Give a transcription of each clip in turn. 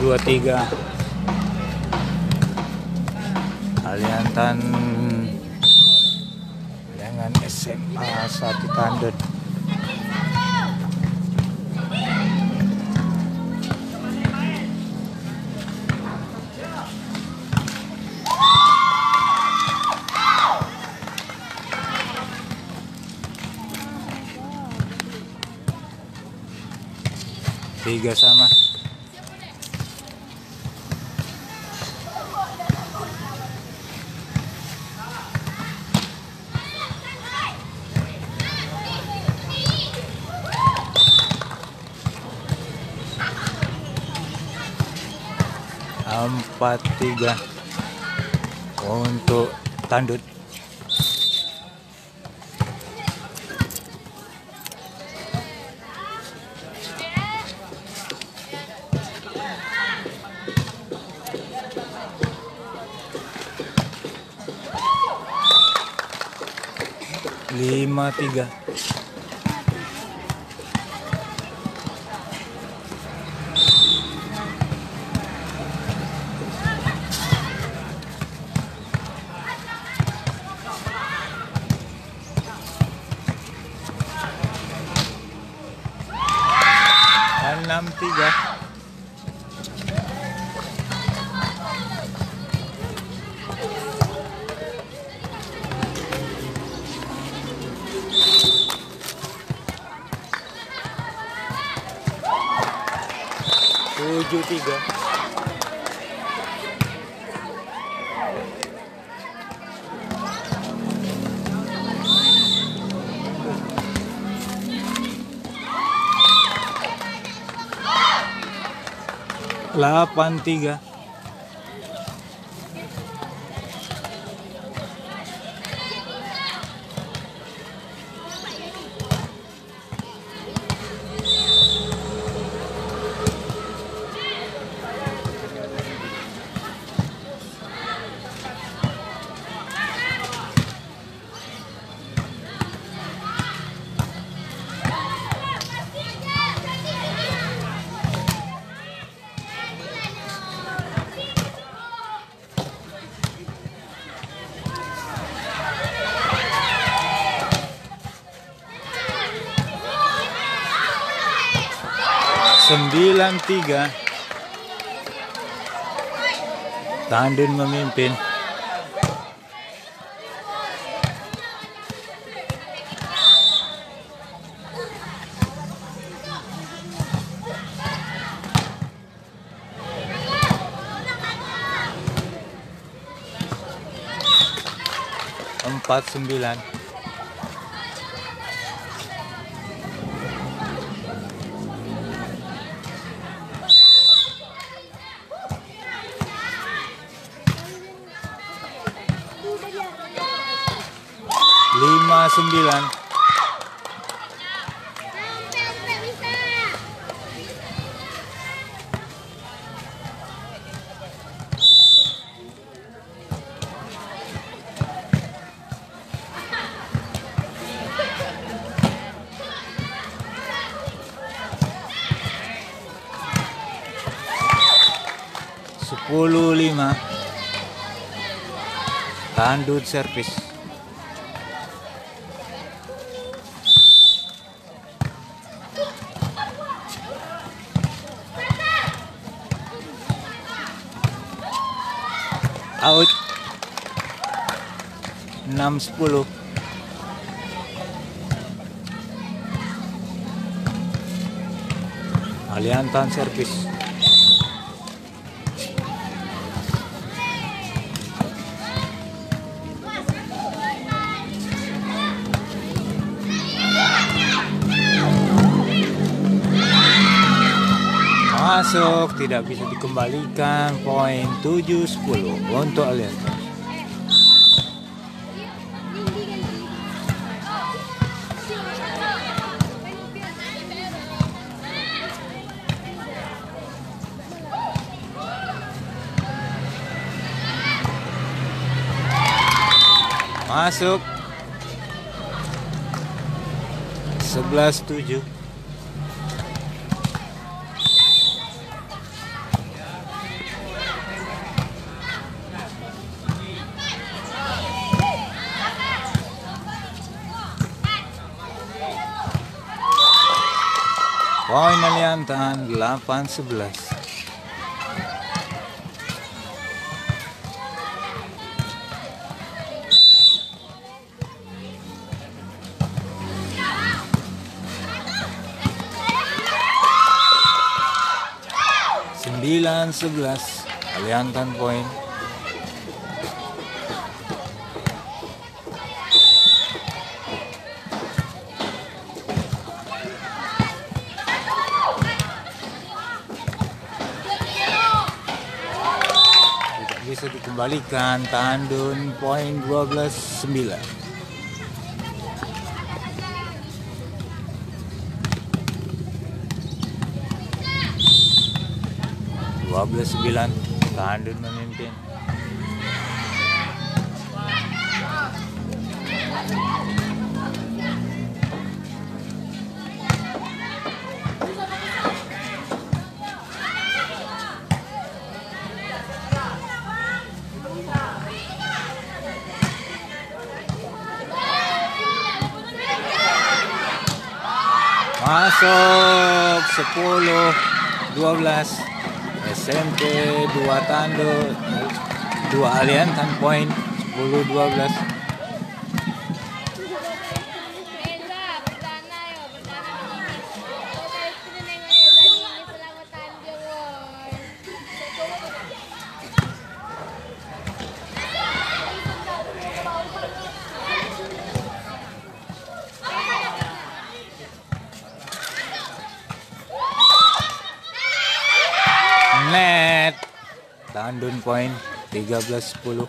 23 Aliantan dengan SMA 1 Tandun. Tiga sama. Empat tiga untuk Tandun. Lima tiga. Enam tiga. Tujuh tiga. Delapan tiga. Sembilan tiga. Tandun memimpin. Empat sembilan. Lima sembilan. Sepuluh lima. Tandun servis. Out. 6-10. Aliantan servis. Masuk, tidak bisa dikembalikan. Poin 7-10 untuk Aliantan. Masuk. 11-7. Poin Aliantan 8-11. Sembilan 11 Aliantan poin. Tidak bisa dikembalikan. Tandun poin 12-9. 12-9, Tandun memimpin. Masuk 10-12. SMP 2 Tandun 2 Aliantan poin 10-12. Net Tandun poin 13-10.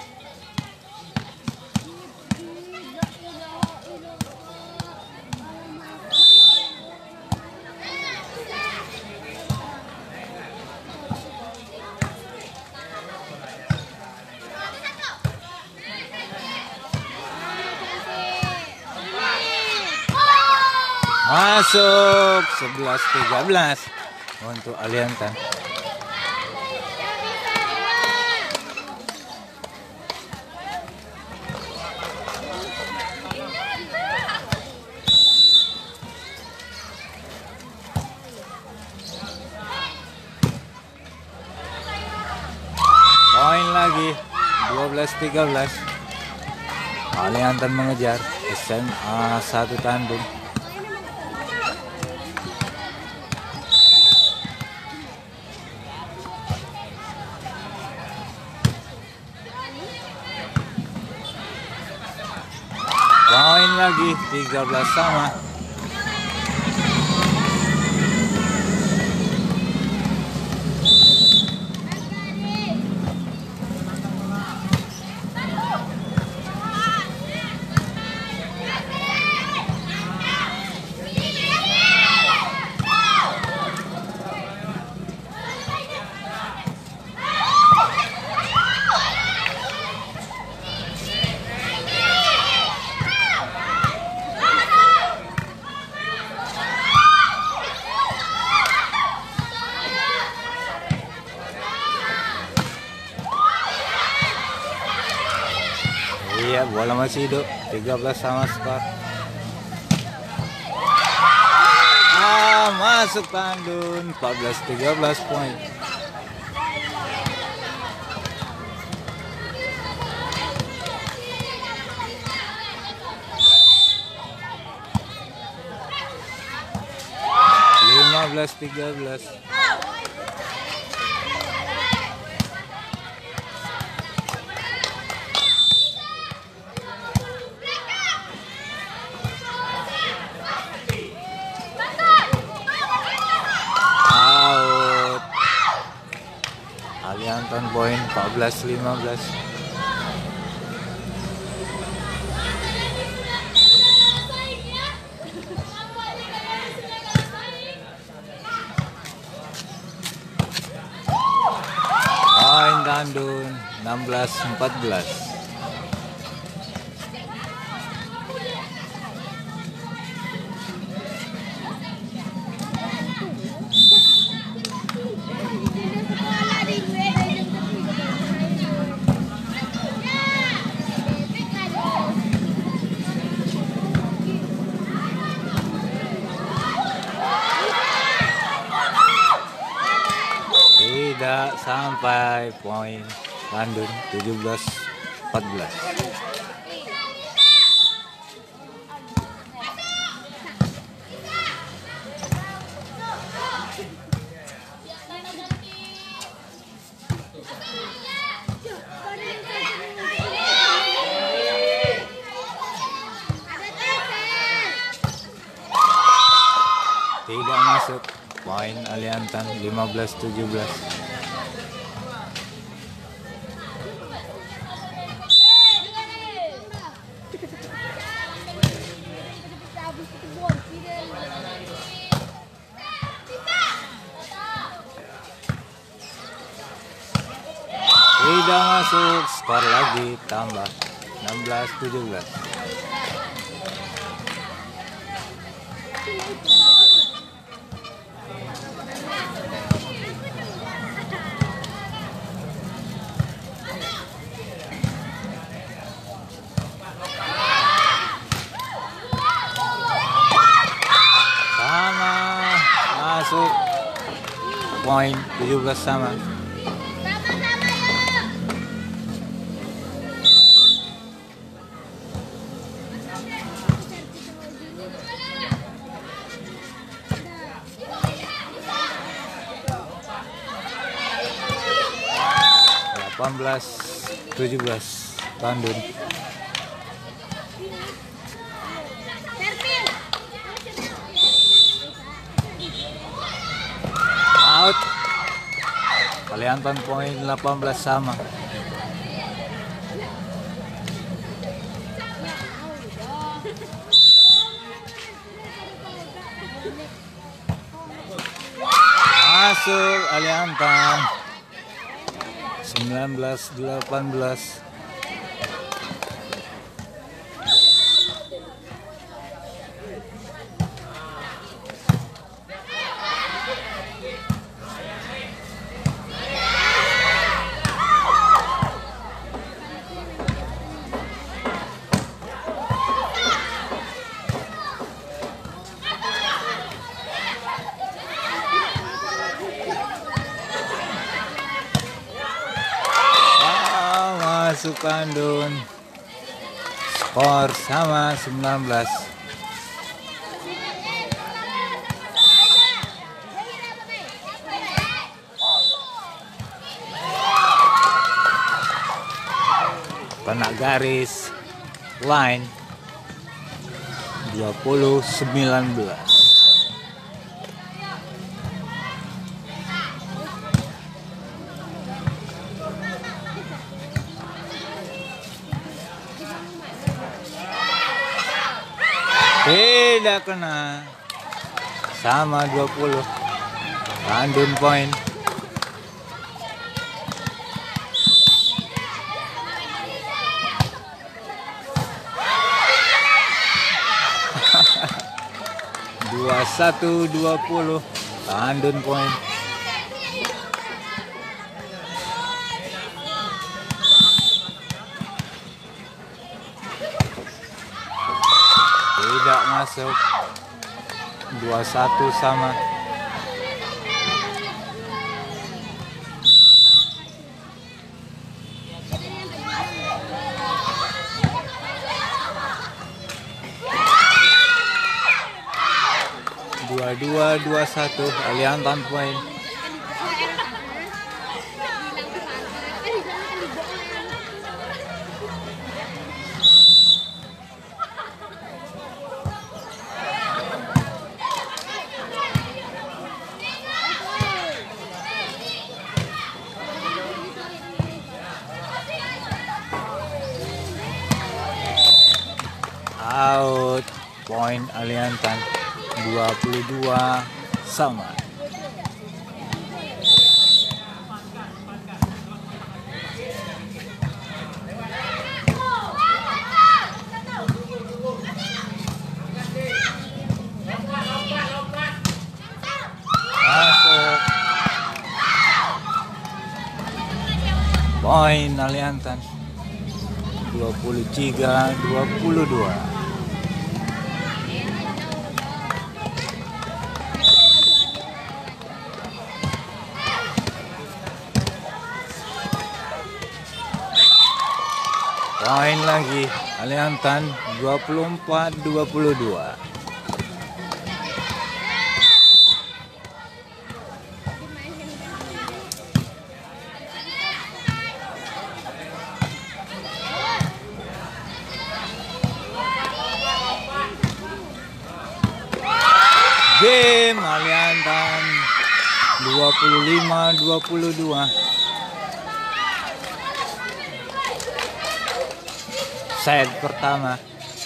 Masuk 11-13 untuk Aliantan. Poin lagi 12-13. Aliantan mengejar SMA 1 Tandun. Poin lagi 13 sama. Iya, bola masih hidup. 13 sama skor. Masuk Tandun 14-13 poin. Belas 13. Out. Aliantan poin 14-15. Tandun 16-14. sampai poin Bandung 17-14. Tidak masuk, poin Aliantan 15-17. Tidak masuk, skor lagi tambah 16-17. Masuk, poin 17 sama. Belas 17 Bandung. Out. Aliantan poin 18 sama. Masuk Aliantan 19-18. Masuk Bandung, skor sama 19. Kena garis line 20-19. Tidak kena, sama 20. Bandung poin. Dua 21-20. Bandung poin. Tidak masuk, 21 sama. Dua 21 Aliantan poin. Out, poin Aliantan 22 sama. Masuk, poin Aliantan 23-22. Poin lagi Aliantan 24-22. Game Aliantan 25-22. Set pertama.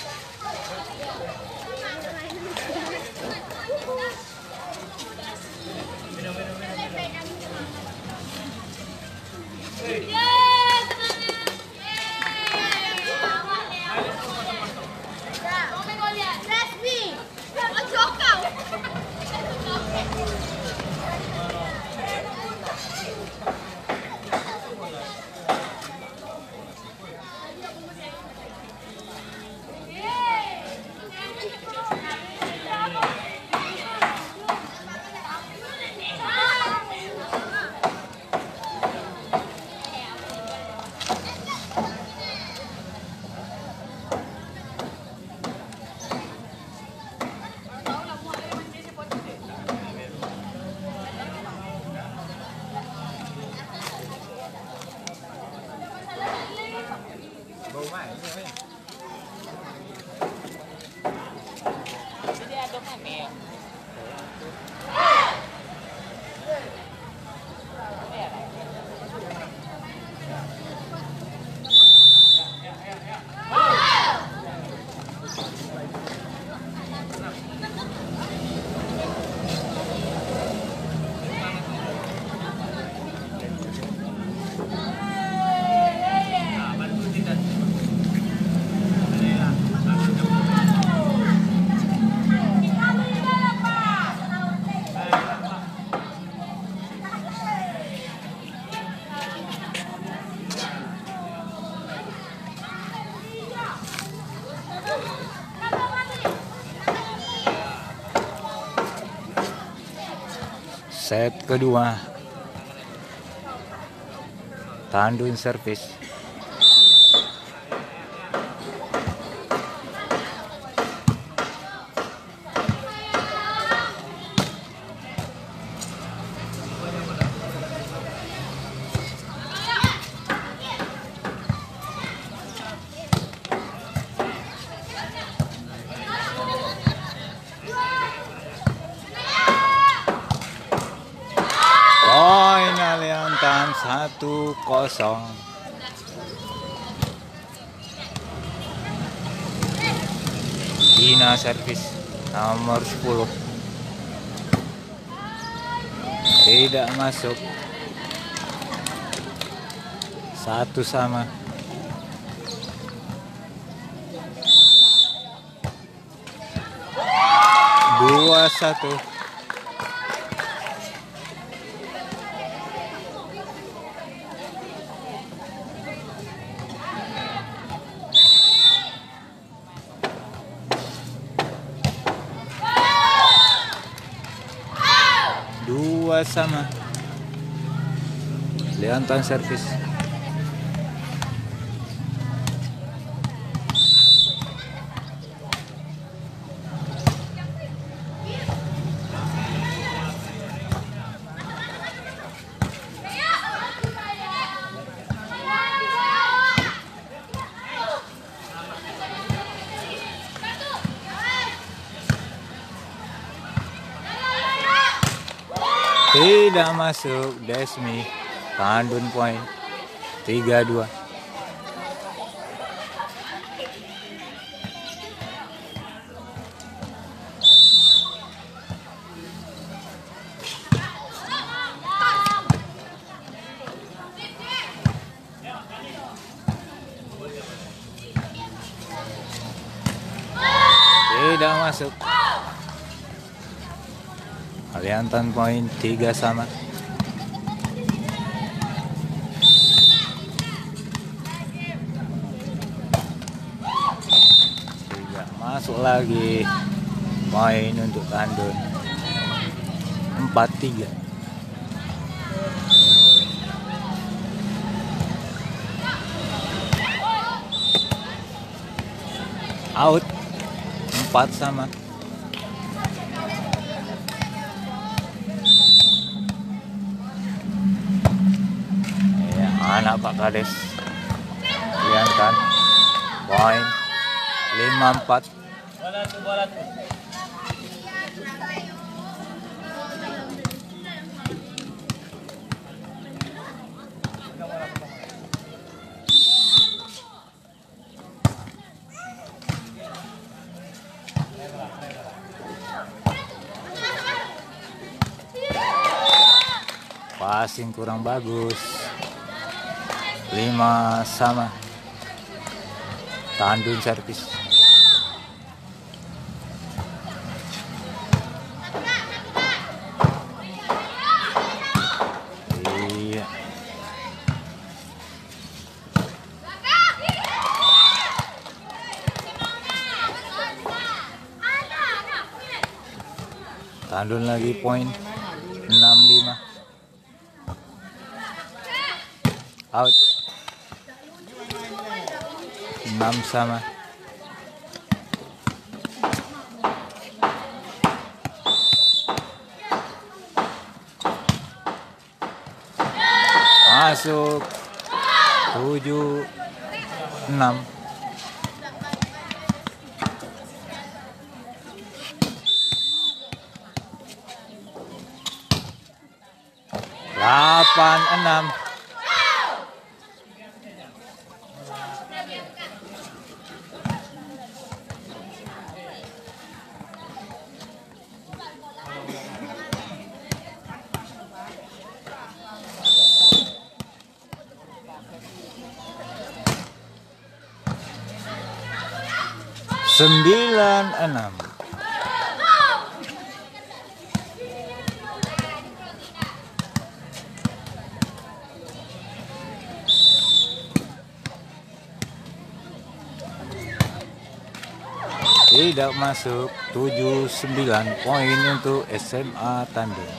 Set kedua, tandun servis. Poin Aliantan 1-0. Dina servis nomor 10. Tidak masuk. 1-1. Dua satu. Dua sama. Aliantan servis. Tidak masuk. Desmi tandun poin 3-2. Tidak masuk. Aliantan poin 3 sama. Tidak masuk lagi. Poin untuk tandun 4-3. Out. 4 sama. Ya, anak Pak Kades. Lihat kan. Poin 5-4. Bola tuh. Passing kurang bagus. 5 sama. Tandun servis. Iya. Tandun lagi poin 6-5. Out. 6 sama. Masuk. 7-6. Delapan 6. Sembilan 6. Tidak masuk. 7-9 poin untuk SMA Tandun.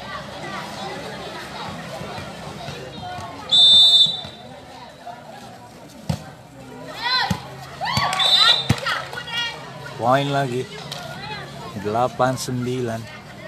Poin lagi 8-9.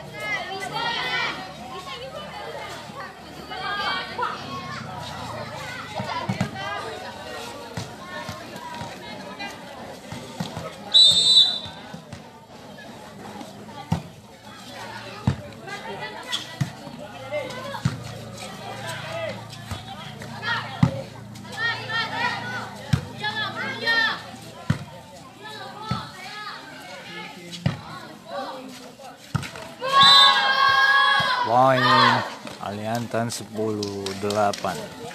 Poin Aliantan 10-8.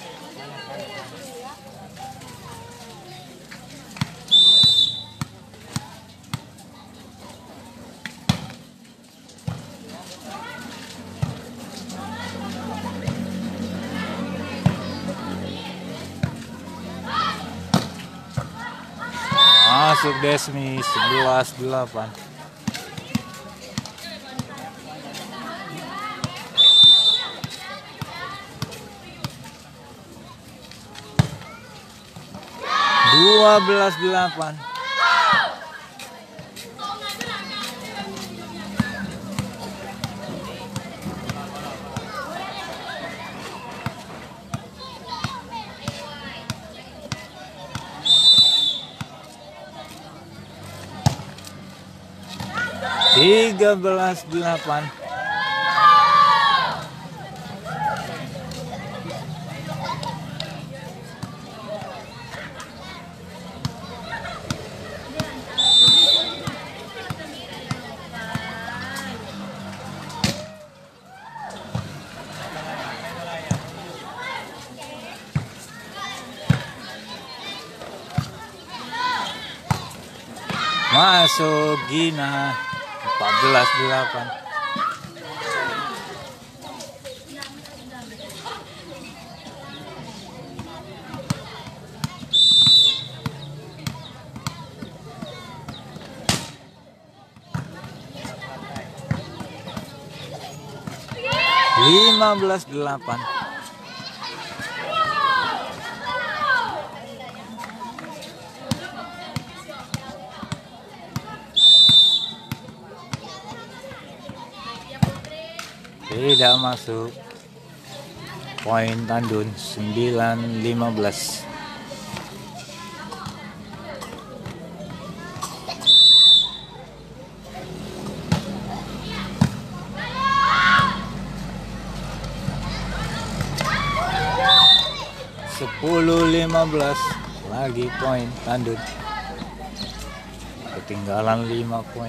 Masuk Desmi 11-8. Dua belas 8. Tiga belas 8. Masuk Gina 14-8. Lima belas 8. Tidak masuk. Poin tandun 9-15. Sepuluh 15 lagi poin tandun. Ketinggalan 5 poin.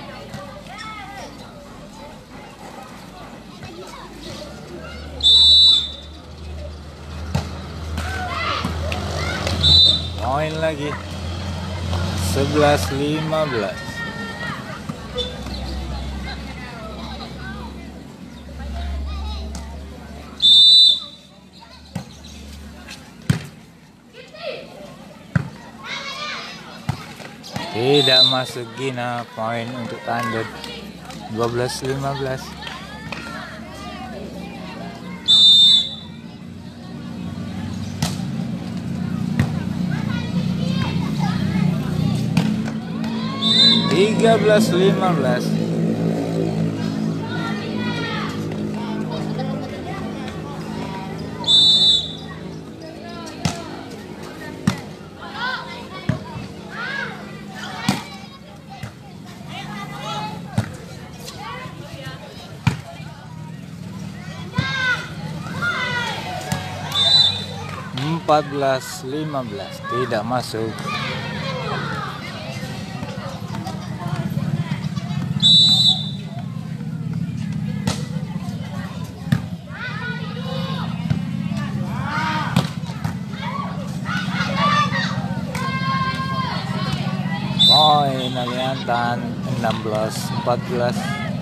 Poin lagi 11-15. Tidak masuk Gina, poin untuk tandun 12-15. Tiga belas 15. Empat belas 15 tidak masuk. Poin Aliantan 16-14.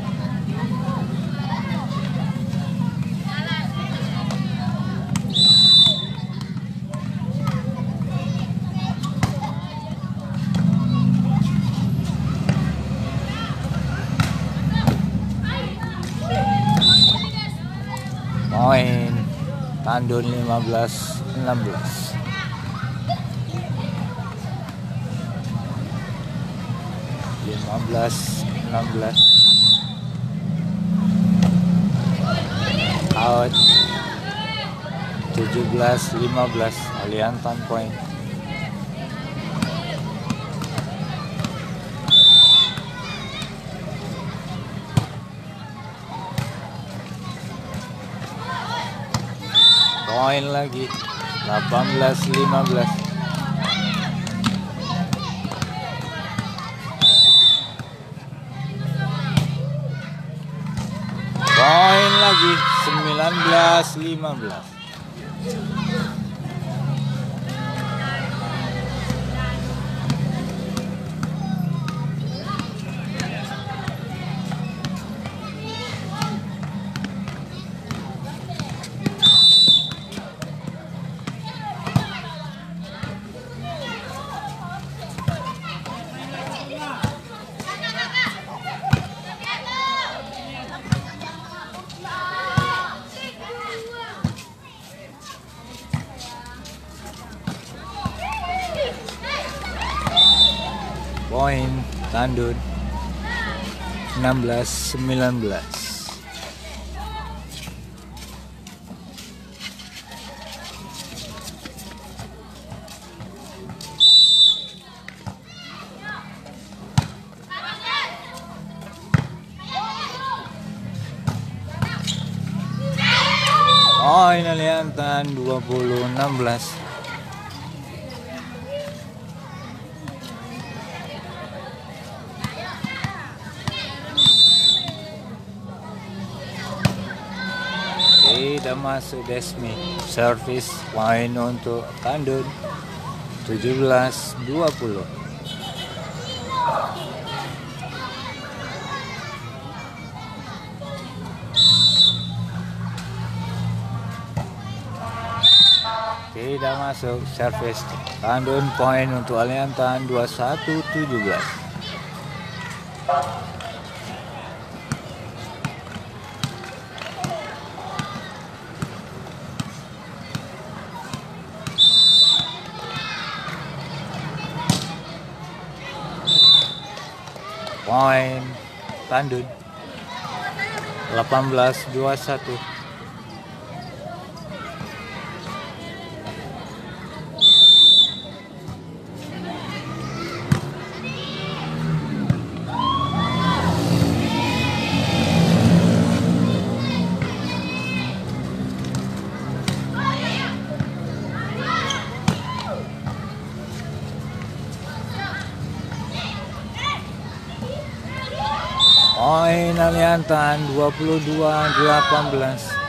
Poin tandun 15-16. Out 17-15 Aliantan poin. Poin lagi 18-15. Poin lagi 19-15. Poin tandun 16-19. Poin Aliantan 20-16. Tidak masuk Desmi. Service poin untuk tandun 17-20. Tidak masuk service tandun poin untuk Aliantan 21-17. Poin tandun 18-21. Poin Aliantan 22-18.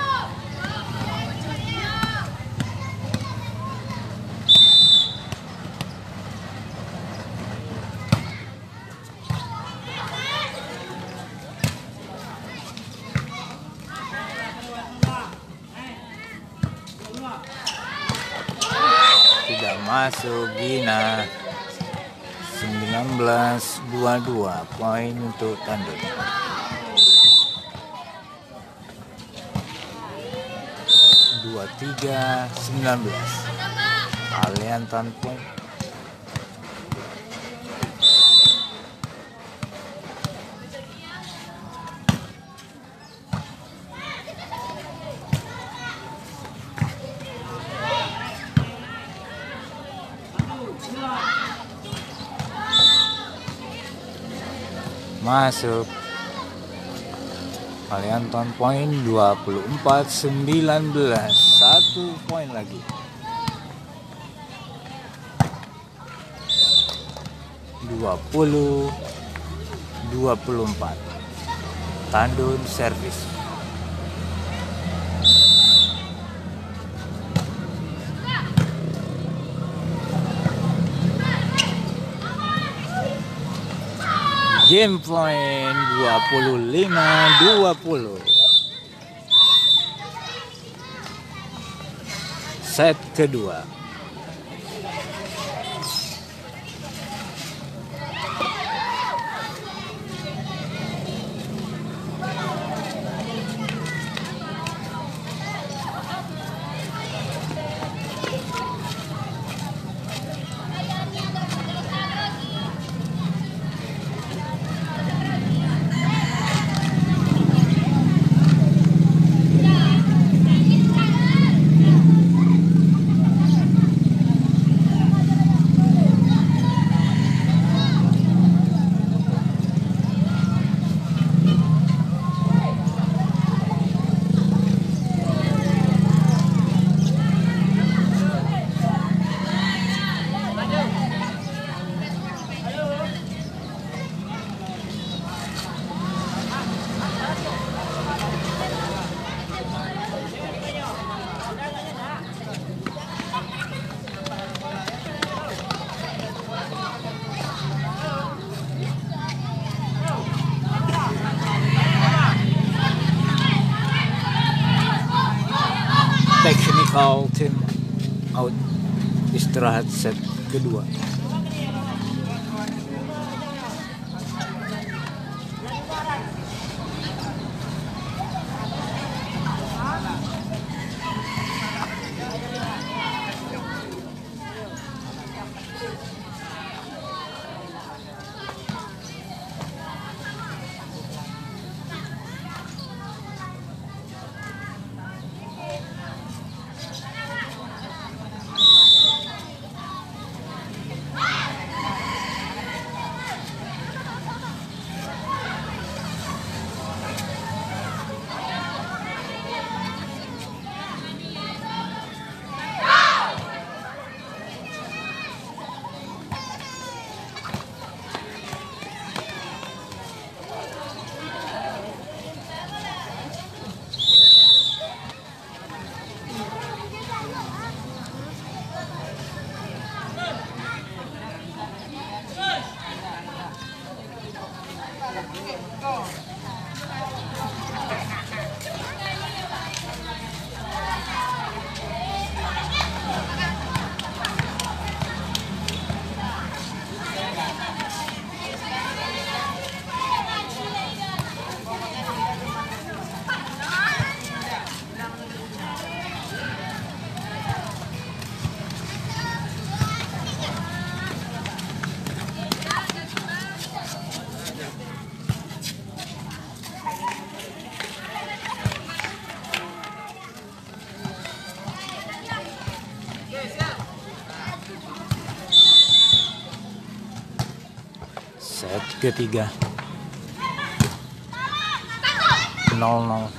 Tidak masuk Gina. 19-22, poin untuk tanduk. Dua 3-19 Aliantan poin. Masuk Aliantan poin 24-19, 1 poin lagi. 20-24 tandun servis. Game point 25-20. Set kedua. Technical team out, istirahat set kedua. Set ketiga 0-0.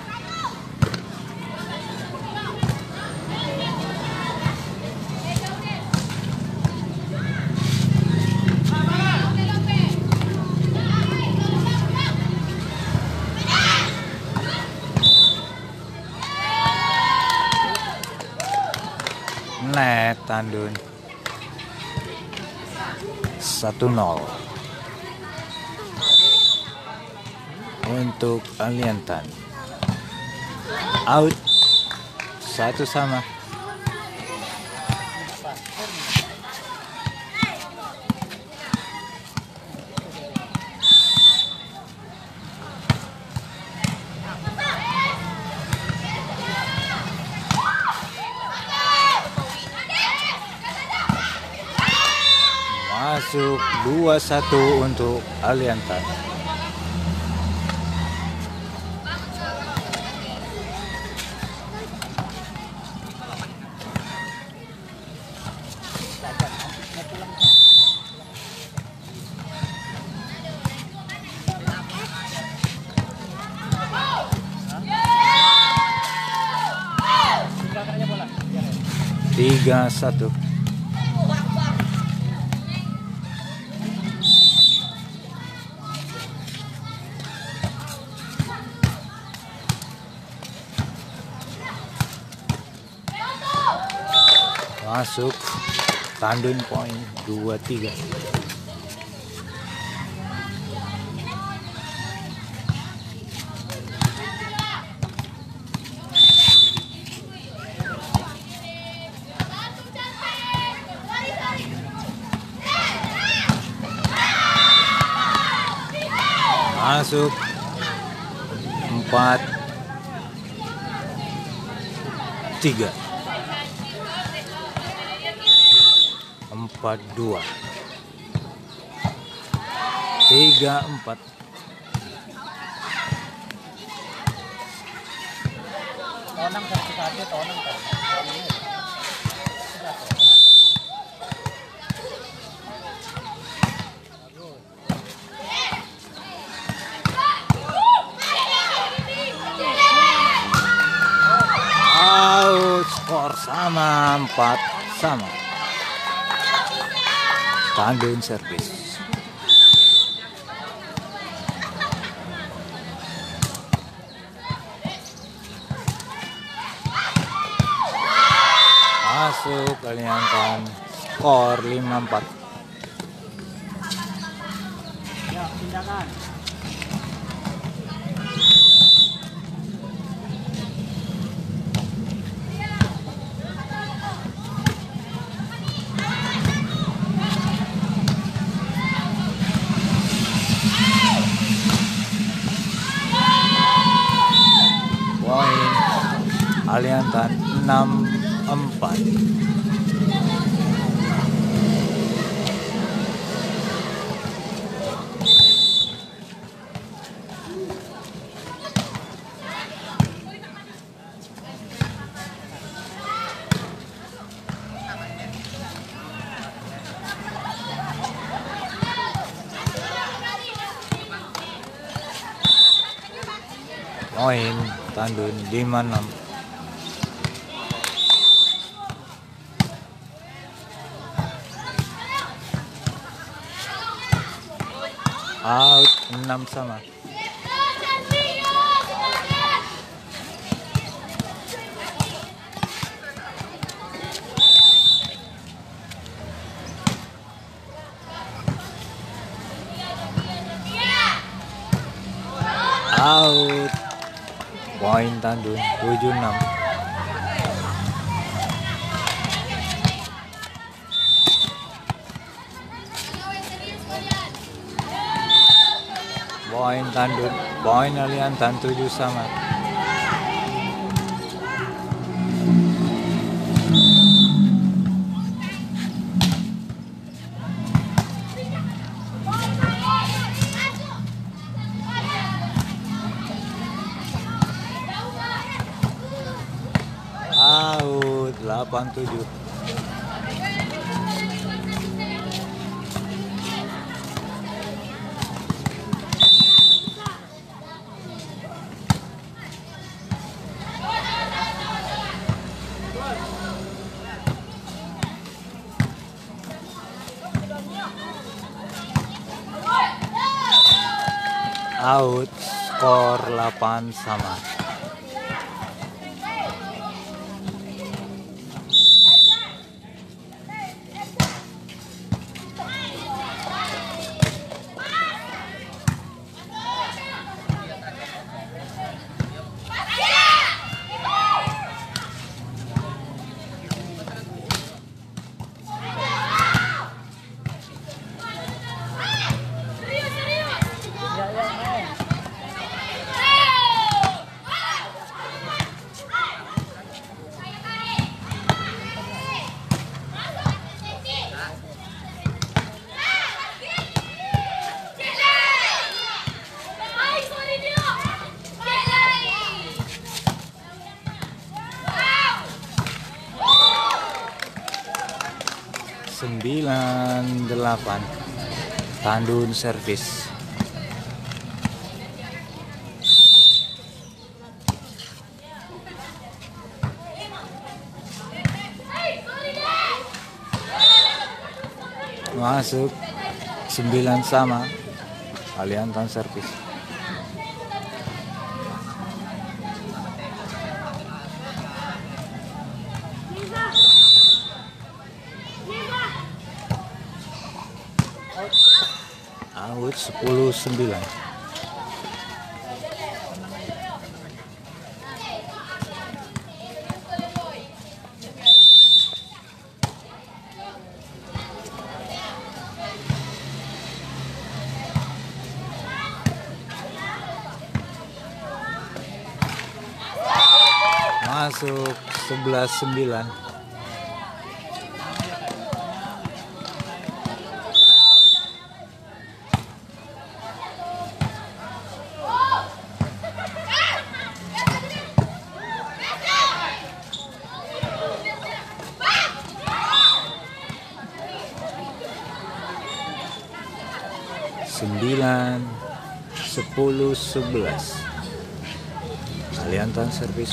Net Tandun 1-0 untuk Aliantan. Out 1-1. Masuk 2-1 untuk Aliantan. Tiga satu. Masuk Tandun poin 2-3. Masuk 4-3. 4-2. 3-4. Out, skor sama 4-4. Tandun servis. Masuk Aliantan, skor 5-4. Ya, tindakan. Poin Aliantan 6-4. Poin Tandun 5-6. Out 6-sama. Out. Poin Tandun 7-6. Poin Tandun, poin Aliantan 7-sama. Out 8-7. Out, skor 8 sama. Sembilan delapan, tandun servis. Masuk 9 sama, Kalimantan servis. Out 10-9. Masuk 11-9. Sembilan, 10, 11. Kalimantan servis.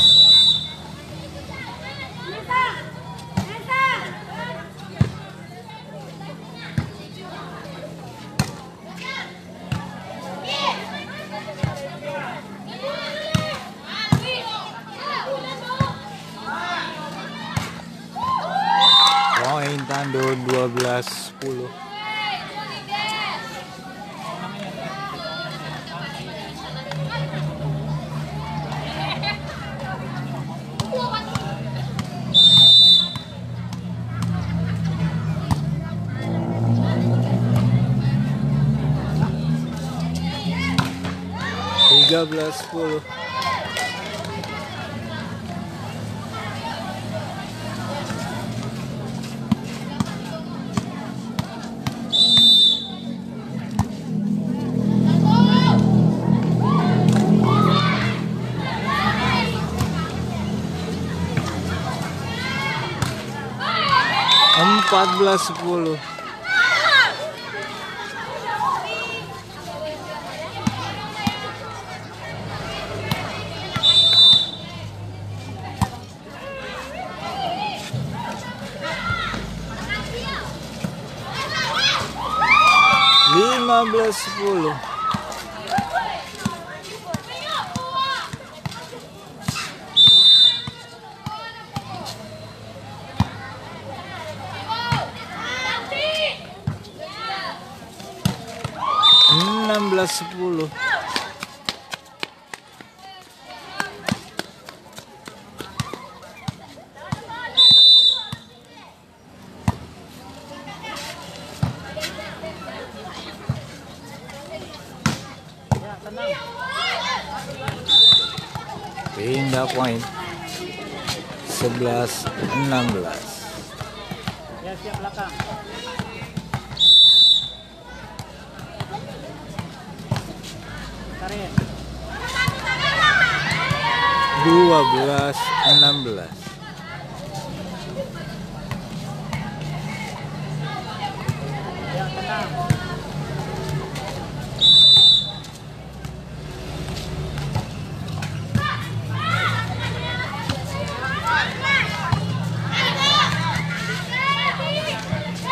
Poin tandun 12-10. Tiga belas 10. Empat belas 10. Lima belas 10. Enam belas 10. Pindah poin 11-16. Ya, siap belakang. Tarik. 12-16. Ya, tenang.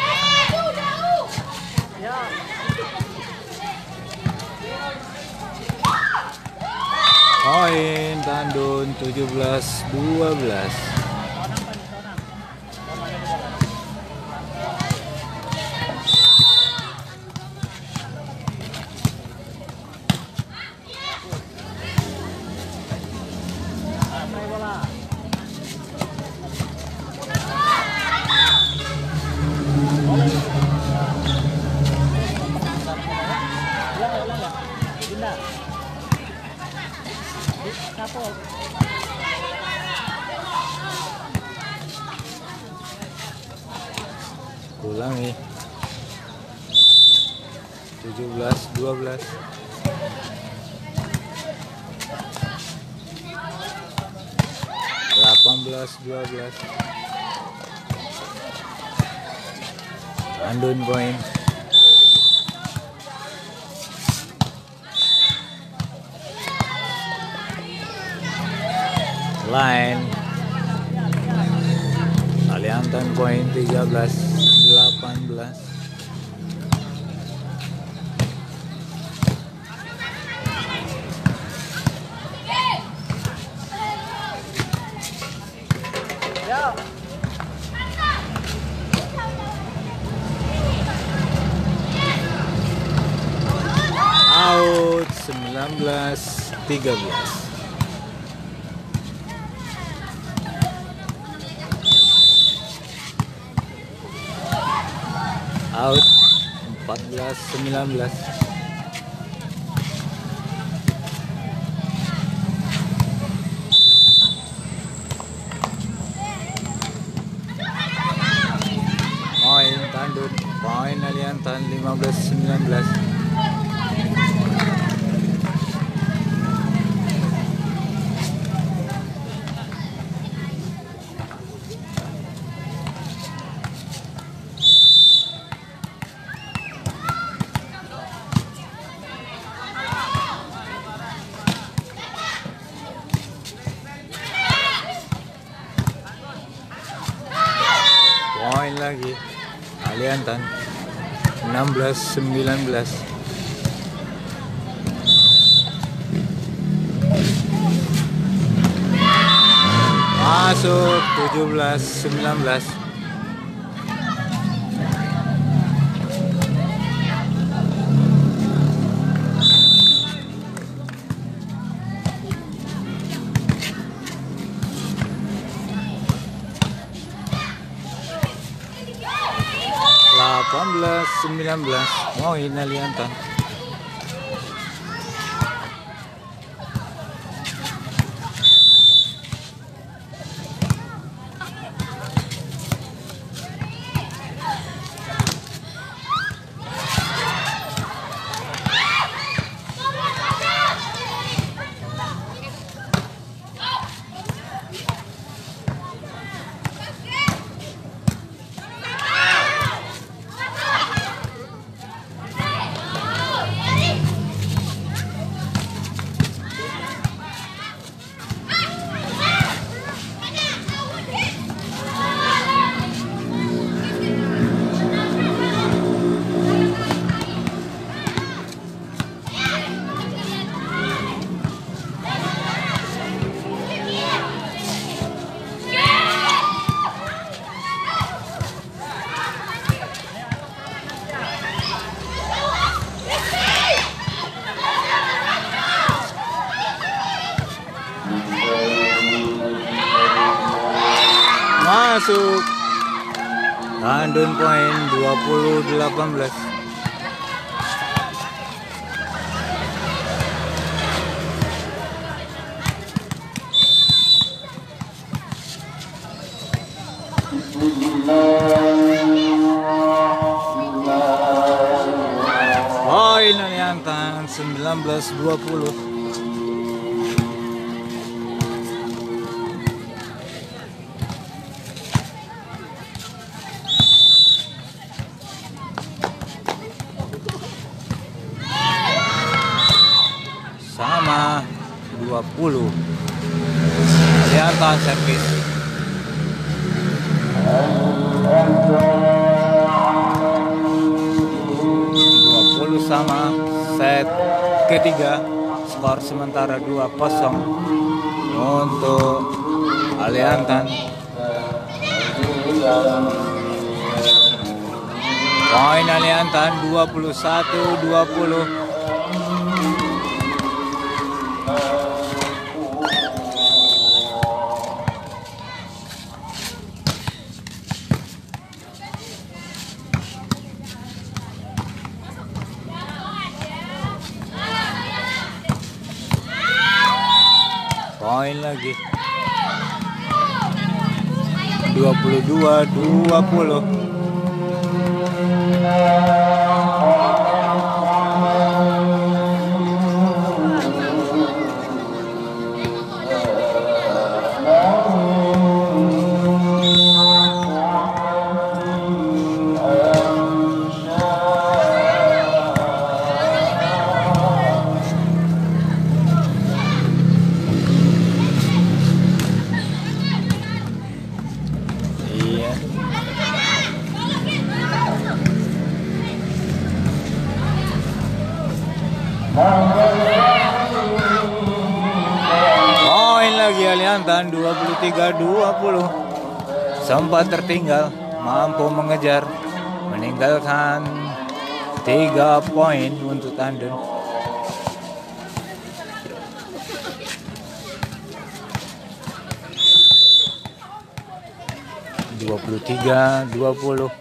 Ya. Poin Tandun 17-12. Ulangi 17-12. Belas 12. Tandun poin. Line Aliantan poin 13-18. Out 19-13. Out 14-19. Poin Tandun, poin Aliantan 15-19. Poin lagi Aliantan 16-19. Masuk 17-19. Belas 19. Poin Aliantan. Masuk Tandun poin 20-18. Poin Aliantan 19-20. Sama 20. Aliantan servis. Sama set ketiga skor sementara 2-0 untuk Aliantan. Poin Aliantan 21-20. Poin lagi 22-20. Iya. Poin lagi Aliantan 23-20. Sempat tertinggal, mampu mengejar, meninggalkan 3 poin untuk tandem. 23-20.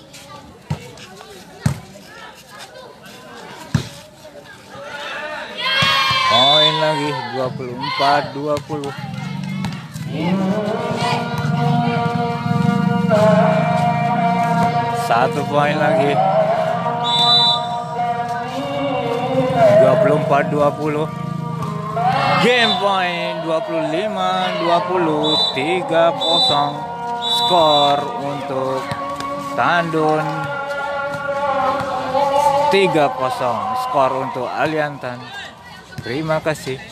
Poin lagi 24-20. Satu poin lagi 24-20. Game point 25-20. 3-0 skor untuk Tandun. 3-0 skor untuk Aliantan. Terima kasih.